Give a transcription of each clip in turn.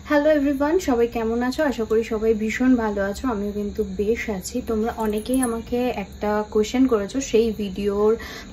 Hello everyone, সবাই কেমন আছো? আশা করি সবাই ভীষণ ভালো আছো। আমিও কিন্তু বেশ আছি। তোমরা অনেকেই আমাকে একটা কোয়েশ্চেন করেছো, সেই ভিডিওর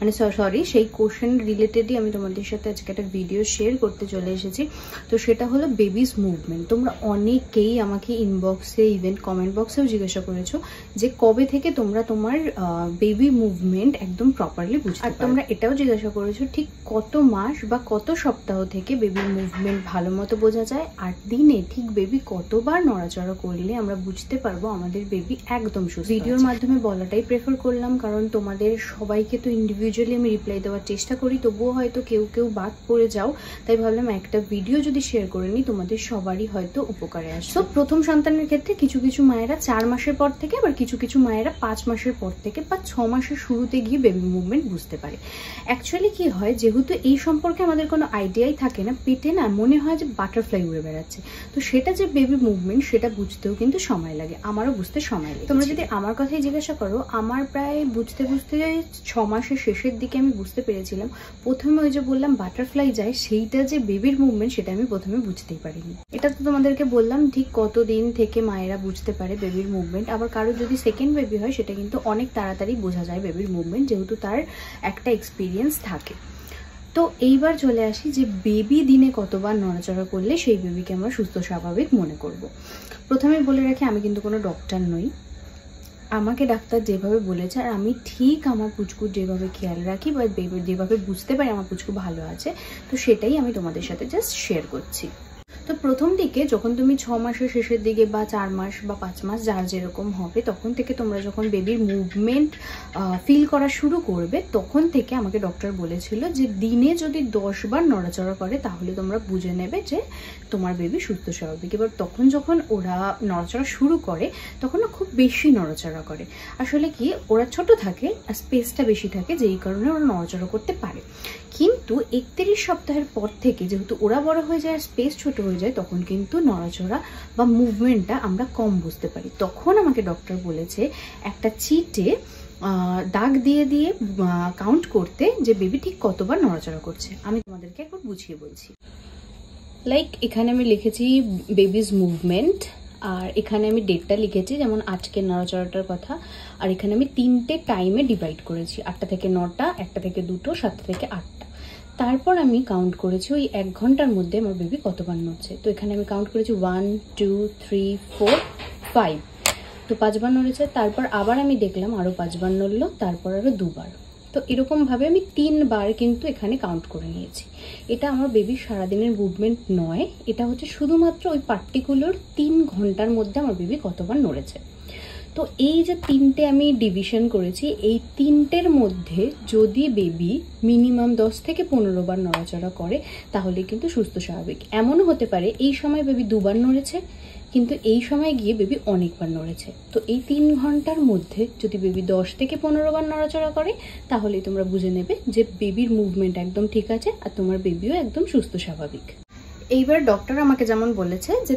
সেই কোয়েশ্চেন রিলেটেডই আমি তোমাদের সাথে আজকে একটা ভিডিও শেয়ার করতে চলে এসেছি। তো সেটা হলো বেবিস মুভমেন্ট। তোমরা অনেকেই আমাকে ইনবক্সে, ইভেন কমেন্ট বক্সেও জিজ্ঞাসা করেছো যে কবে থেকে তোমরা তোমার বেবি মুভমেন্ট একদম প্রপারলি বুঝতে পারো। আর তোমরা এটাও জিজ্ঞাসা করেছো ঠিক কত মাস বা কত সপ্তাহ থেকে বেবির মুভমেন্ট ভালো মতো বোঝা যায়, আর দিনে ঠিক বেবি কতবার নড়াচড়া করলে আমরা বুঝতে পারবো আমাদের বেবি একদম সুস্থ। ভিডিওর মাধ্যমে বলাটাই প্রেফার করলাম, কারণ তোমাদের সবাইকে তো ইন্ডিভিজুয়ালি আমি রিপ্লাই দেওয়ার চেষ্টা করি, তবুও হয়তো কেউ কেউ বাদ পড়ে যাও, তাই ভাবলাম একটা ভিডিও যদি শেয়ার করে নিই তোমাদের সবারই হয়তো উপকারে আসে। তো প্রথম সন্তানের ক্ষেত্রে কিছু কিছু মায়েরা 4 মাসের পর থেকে, আবার কিছু কিছু মায়েরা 5 মাসের পর থেকে বা 6 মাসের শুরুতে গিয়ে বেবি মুভমেন্ট বুঝতে পারে। অ্যাকচুয়ালি কি হয়, যেহেতু এই সম্পর্কে আমাদের কোনো আইডিয়াই থাকে না, পেটে না মনে হয় যে বাটারফ্লাই উড়ে বেড়াচ্ছে, তো সেটা যে বেবি মুভমেন্ট সেটা বুঝতেও কিন্তু সময় লাগে, আমারও বুঝতে সময় লাগে। তোমরা যদি আমার কথাই জিজ্ঞাসা করো, আমার প্রায় বুঝতে 6 মাসের শেষের দিকে আমি বুঝতে পেরেছিলাম। প্রথমে ওই যে বললাম বাটারফ্লাই যায়, সেইটা যে বেবির মুভমেন্ট সেটা আমি প্রথমে বুঝতেই পারিনি। এটা তো তোমাদেরকে বললাম ঠিক কতদিন থেকে মায়েরা বুঝতে পারে বেবির মুভমেন্ট। আবার কারো যদি সেকেন্ড বেবি হয় সেটা কিন্তু অনেক তাড়াতাড়ি বোঝা যায় বেবির মুভমেন্ট, যেহেতু তার একটা এক্সপিরিয়েন্স থাকে। তো এইবার চলে আসি যে বেবি দিনে কতবার নড়াচড়া করলে সেই বেবিকে আমরা সুস্থ স্বাভাবিক মনে করব। প্রথমে বলে রাখি, আমি কিন্তু কোনো ডক্টর নই। আমাকে ডাক্তার যেভাবে বলেছে, আর আমি ঠিক আমার পুচকুর যেভাবে খেয়াল রাখি বা যেভাবে বুঝতে পারি আমার পুচকু ভালো আছে, তো সেটাই আমি তোমাদের সাথে জাস্ট শেয়ার করছি। তো প্রথম দিকে যখন তুমি 6 মাসের শেষের দিকে বা 4 মাস বা 5 মাস যার যেরকম হবে, তখন থেকে তোমরা যখন বেবির মুভমেন্ট ফিল করা শুরু করবে, তখন থেকে আমাকে ডক্টর বলেছিল যে দিনে যদি 10 বার নড়াচড়া করে তাহলে তোমরা বুঝে নেবে যে তোমার বেবি সুস্থ স্বাভাবিক। এবার তখন যখন ওরা নড়াচড়া শুরু করে তখন খুব বেশি নড়াচড়া করে। আসলে কি, ওরা ছোট থাকে আর স্পেসটা বেশি থাকে, যেই কারণে ওরা নড়াচড়া করতে পারে। কিন্তু 31 সপ্তাহের পর থেকে যেহেতু ওরা বড় হয়ে যায় আর স্পেস ছোট হয়ে যায়, তখন কিন্তু নড়াচড়া বা মুভমেন্টটা আমরা কম বুঝতে পারি। তখন আমাকে ডক্টর বলেছে একটা চিটে দাগ দিয়ে দিয়ে কাউন্ট করতে, যে বেবি ঠিক কতবার নড়াচড়া করছে। আমি তোমাদেরকে একবার বুঝিয়ে বলছি। লাইক এখানে আমি লিখেছি বেবিজ মুভমেন্ট, আর এখানে আমি ডেটটা লিখেছি, যেমন আজকের নড়াচড়াটার কথা। আর এখানে আমি 3টে টাইমে ডিভাইড করেছি, 8টা থেকে 9টা, 1টা থেকে 2টো, 7টা থেকে 8টা। তারপর আমি কাউন্ট করেছি ওই 1 ঘন্টার মধ্যে আমার বেবি কতবার নড়ছে। তো এখানে আমি কাউন্ট করেছি 1 2 3 4 5, তো 5 বার নড়েছে। তারপর আবার আমি দেখলাম আরও 5 বার নড়লো, তারপর আরও 2 বার। তো এরকমভাবে আমি 3 বার কিন্তু এখানে কাউন্ট করে নিয়েছি। এটা আমার বেবির সারাদিনের মুভমেন্ট নয়, এটা হচ্ছে শুধুমাত্র ওই পার্টিকুলার 3 ঘন্টার মধ্যে আমার বেবি কতবার নড়েছে। তো এই যে 3টে আমি ডিভিশন করেছি, এই 3টের মধ্যে যদি বেবি মিনিমাম 10 থেকে 15 বার নড়াচড়া করে তাহলে কিন্তু সুস্থ স্বাভাবিক। এমনও হতে পারে এই সময় বেবি 2 বার নড়েছে, কিন্তু এই সময় গিয়ে বেবি অনেকবার নড়েছে। তো এই 3 ঘন্টার মধ্যে যদি বেবি 10 থেকে 15 বার নড়াচড়া করে, তাহলেই তোমরা বুঝে নেবে যে বেবির মুভমেন্ট একদম ঠিক আছে আর তোমার বেবিও একদম সুস্থ স্বাভাবিক। এইবার ডক্টর আমাকে যেমন বলেছে যে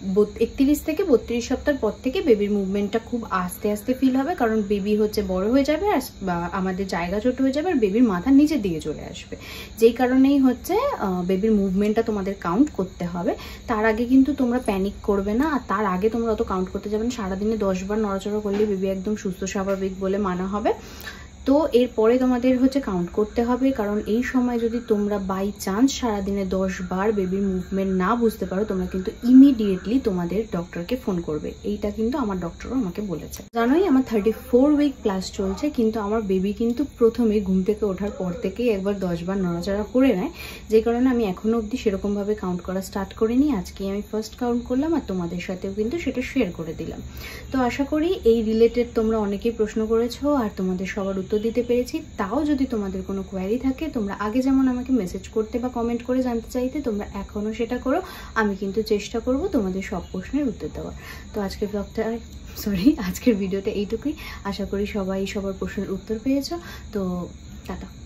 31 থেকে 32 সপ্তাহ পর থেকে বেবির মুভমেন্টটা খুব আস্তে আস্তে ফিল হবে, কারণ বেবি হচ্ছে বড় হয়ে যাবে আর আমাদের জায়গা ছোট হয়ে যাবে আর বেবির মাথা নিচের দিকে চলে আসবে, যেই কারণেই হচ্ছে বেবির মুভমেন্টটা তোমাদের কাউন্ট করতে হবে। তার আগে কিন্তু তোমরা প্যানিক করবে না, আর তার আগে তোমরা অত কাউন্ট করতে যাবে না। সারাদিনে 10 বার নড়াচড়া করলে বেবি একদম সুস্থ স্বাভাবিক বলে মানা হবে। তো এরপরে তোমাদের হচ্ছে কাউন্ট করতে হবে, কারণ এই সময় যদি তোমরা বাই চান্স সারাদিনে 10 বার বেবির মুভমেন্ট না বুঝতে পারো, তোমরা কিন্তু ইমিডিয়েটলি তোমাদের ডক্টরকে ফোন করবে। এইটা কিন্তু আমার ডক্টরও আমাকে বলেছে। জানোই আমার 34 উইক ক্লাস চলছে, কিন্তু আমার বেবি কিন্তু প্রথমে ঘুম থেকে ওঠার পর থেকেই একবার 10 বার নড়াচড়া করে নেয়, যে কারণে আমি এখনো অবধি সেরকমভাবে কাউন্ট করা স্টার্ট করিনি। আজকেই আমি ফার্স্ট কাউন্ট করলাম আর তোমাদের সাথেও কিন্তু সেটা শেয়ার করে দিলাম। তো আশা করি এই রিলেটেড তোমরা অনেকেই প্রশ্ন করেছো আর তোমাদের সবার উত্তর দিতে পেরেছি। তাও যদি তোমাদের কোনো কোয়ারি থাকে, তোমরা আগে যেমন আমাকে মেসেজ করতে বা কমেন্ট করে জানতে চাইতে, তোমরা এখনও সেটা করো। আমি কিন্তু চেষ্টা করব তোমাদের সব প্রশ্নের উত্তর দেওয়ার। তো আজকের ভিডিওটা এইটুকুই। আশা করি সবাই সবার প্রশ্নের উত্তর পেয়েছো। তো টাটা।